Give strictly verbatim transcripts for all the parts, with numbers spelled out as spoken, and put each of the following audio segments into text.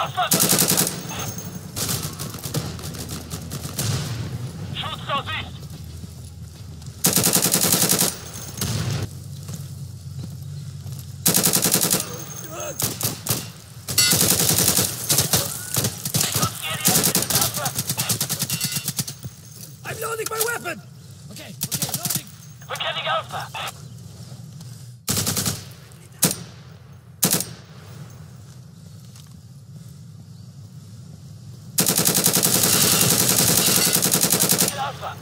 Alpha! Shoot southeast! I'm loading my weapon! Okay, okay, loading! We're getting Alpha! Get Alpha!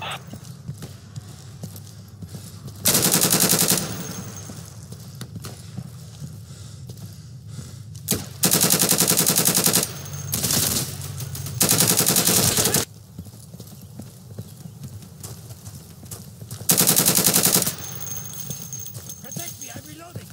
Protect me, I'm reloading!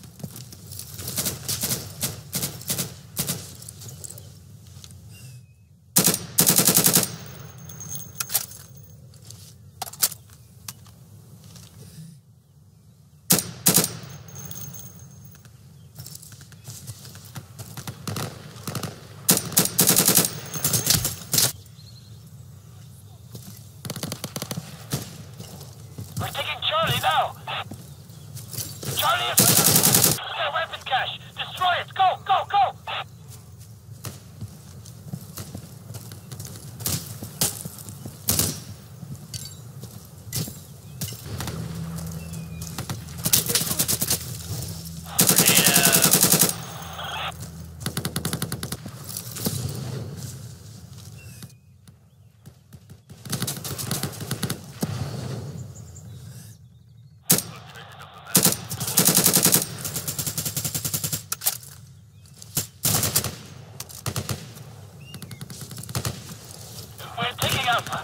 We're taking Charlie now! Charlie is... Their weapon cache! Destroy it! Go, go, go! We're taking Alpha!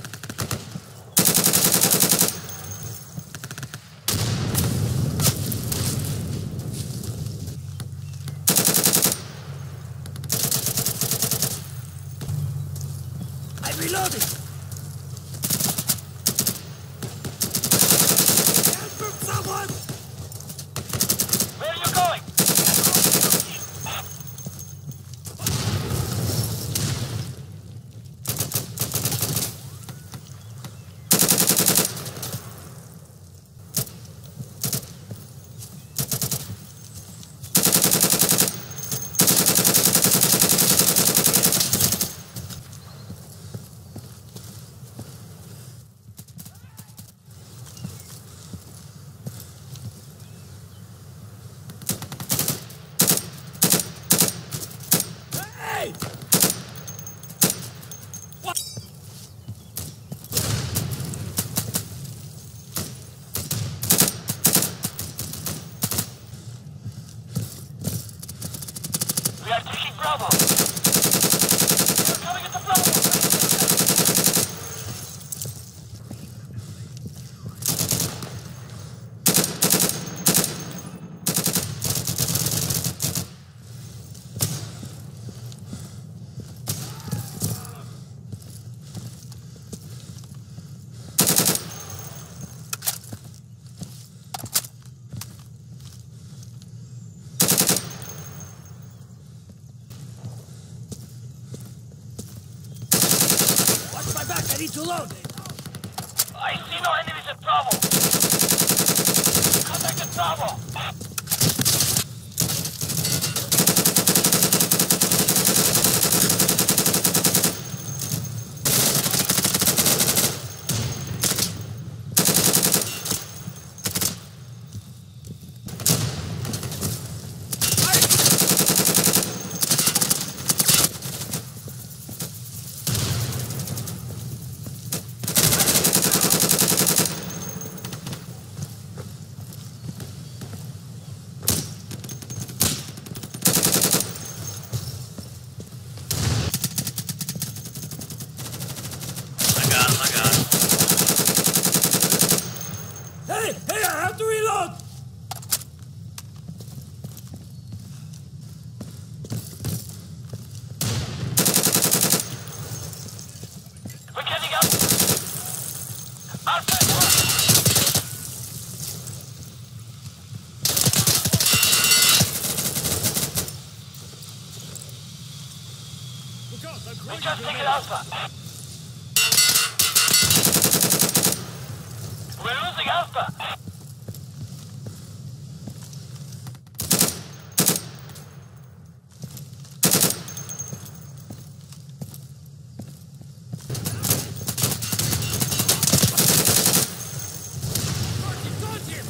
I'm reloading! Help from someone! Where are you going? Hey! What? We are taking Bravo! We're coming into Bravo! Watch my back, I need to load! I see no enemies at Bravo! Contact at Bravo! Look out, the We crazy just taken grenade. Alpha. We're losing Alpha. Martin, dodge him!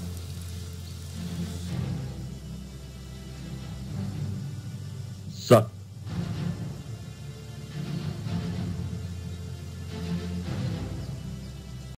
Suck.